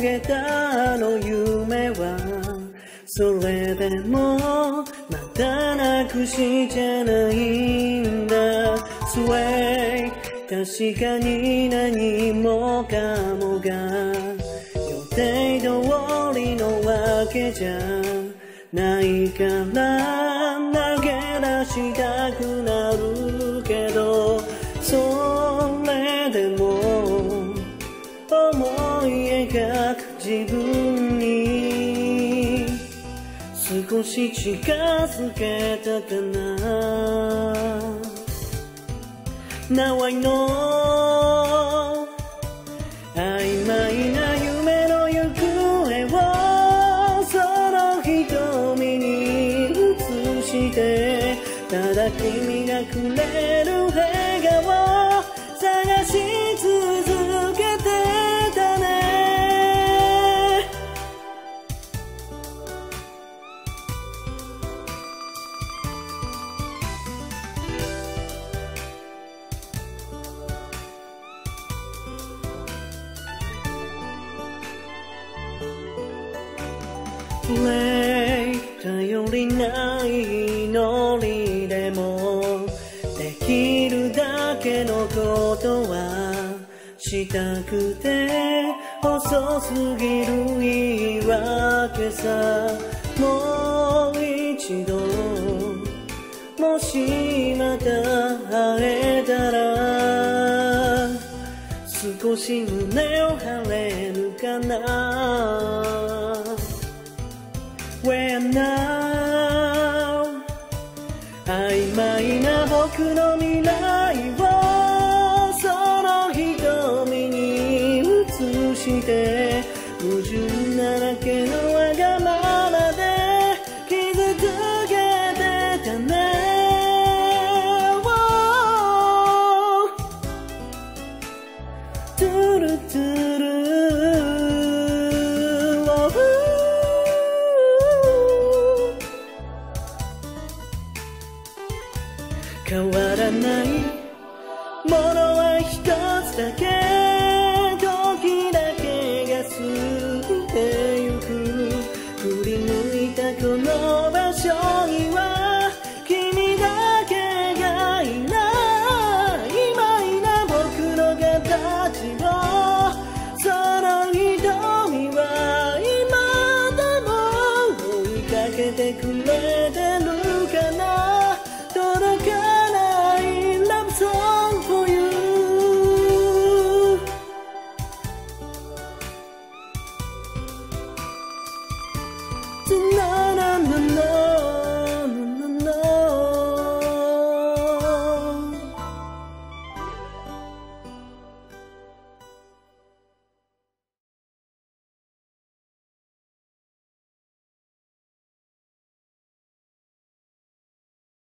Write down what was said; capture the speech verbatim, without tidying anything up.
げたあの夢はそれでもまだなくしじゃないんだ。Sway 確かに何もかもが予定通りのわけじゃないから投げ出したくなるけど、それでも思い描く自分に少し近づけたかな。Now I know 曖昧な夢の行方をその瞳に映して、ただ君がくれる笑顔探し続けてたね。頼りない祈りでもできるだけのことはしたくて、遅すぎる言い訳さ。もう一度もしまた会えたら少し胸を張れるかな。Where now 曖昧な僕の未来をその瞳に映して、矛盾だらけの